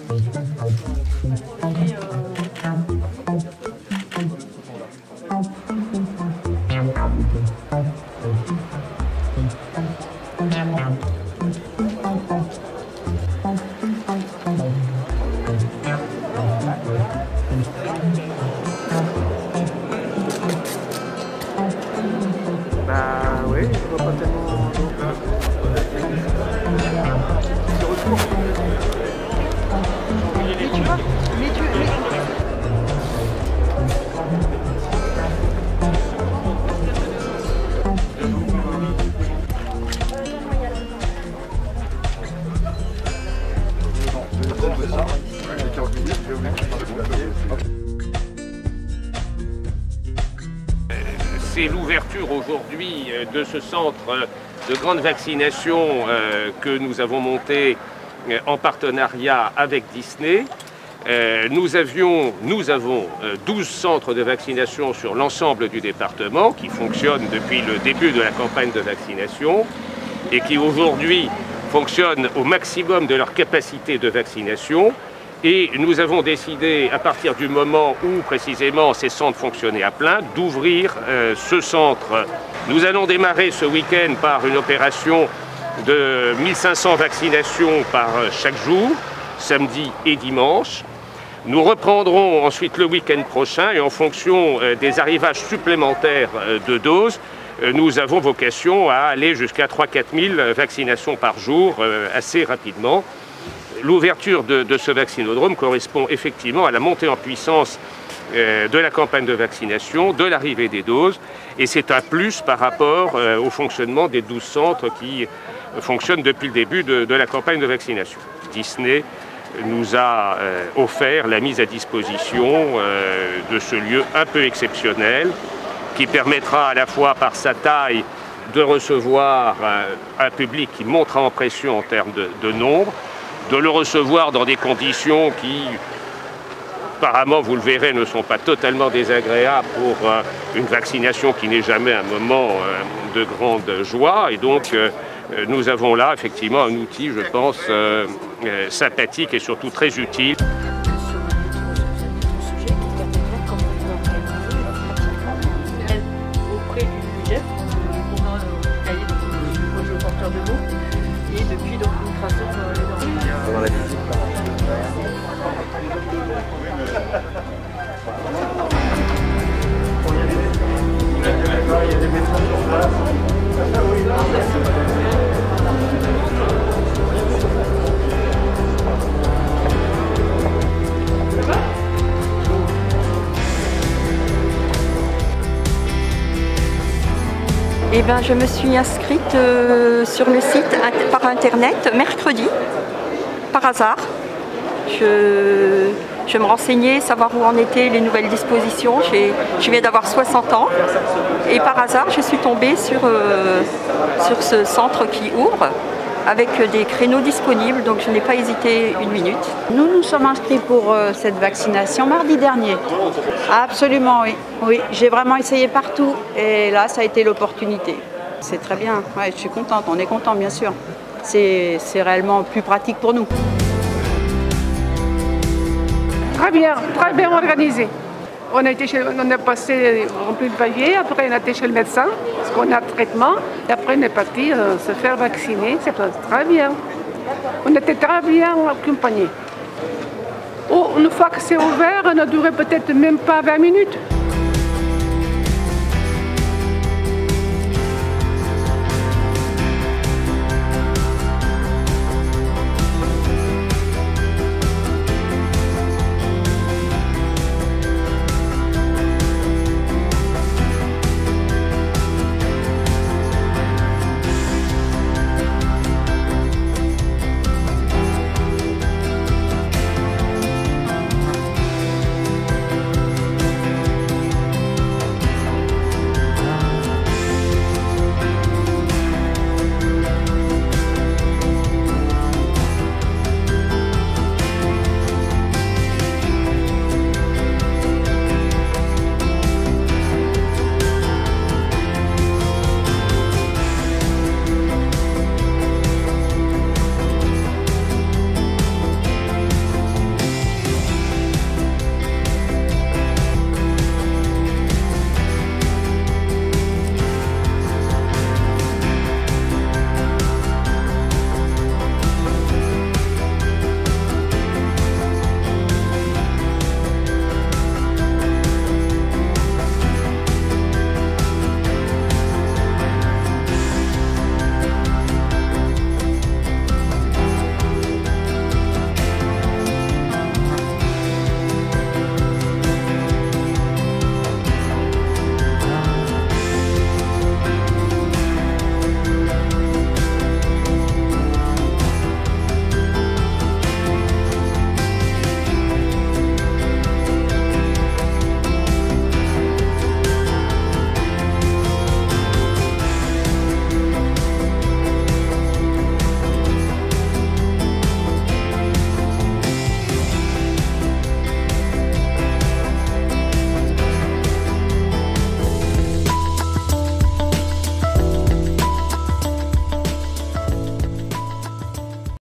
Bah oui, je vois pas tellement. Mais tu vois, C'est l'ouverture aujourd'hui de ce centre de grande vaccination que nous avons monté en partenariat avec Disney. Nous avons 12 centres de vaccination sur l'ensemble du département qui fonctionnent depuis le début de la campagne de vaccination et qui aujourd'hui fonctionnent au maximum de leur capacité de vaccination. Et nous avons décidé, à partir du moment où précisément ces centres fonctionnaient à plein, d'ouvrir ce centre. Nous allons démarrer ce week-end par une opération de 1500 vaccinations par chaque jour, samedi et dimanche. Nous reprendrons ensuite le week-end prochain et en fonction des arrivages supplémentaires de doses, nous avons vocation à aller jusqu'à 3 000 à 4 000 vaccinations par jour assez rapidement. L'ouverture de ce vaccinodrome correspond effectivement à la montée en puissance de la campagne de vaccination, de l'arrivée des doses, et c'est un plus par rapport au fonctionnement des 12 centres qui fonctionnent depuis le début de la campagne de vaccination. Disney nous a offert la mise à disposition de ce lieu un peu exceptionnel qui permettra à la fois par sa taille de recevoir un public qui montera en pression en termes de nombre, de le recevoir dans des conditions qui, apparemment, vous le verrez, ne sont pas totalement désagréables pour une vaccination qui n'est jamais un moment de grande joie. Et donc, nous avons là, effectivement, un outil, je pense, sympathique et surtout très utile. auprès du GEF, on a un cahier de projet aux porteurs de mots. Et depuis, donc, nous traçons les normes. Eh ben, je me suis inscrite sur le site par internet mercredi, par hasard. Je me renseignais, savoir où en étaient les nouvelles dispositions. Je viens d'avoir 60 ans et par hasard, je suis tombée sur ce centre qui ouvre avec des créneaux disponibles, donc je n'ai pas hésité une minute. Nous nous sommes inscrits pour cette vaccination mardi dernier. Absolument, oui. Oui, j'ai vraiment essayé partout et là, ça a été l'opportunité. C'est très bien, ouais, je suis contente, on est content bien sûr. C'est réellement plus pratique pour nous. Très bien organisé. On a passé, rempli le papier, après on a été chez le médecin, parce qu'on a le traitement, et après on est parti se faire vacciner, c'est très bien. On était très bien accompagnés. Oh, une fois que c'est ouvert, on a duré peut-être même pas 20 minutes.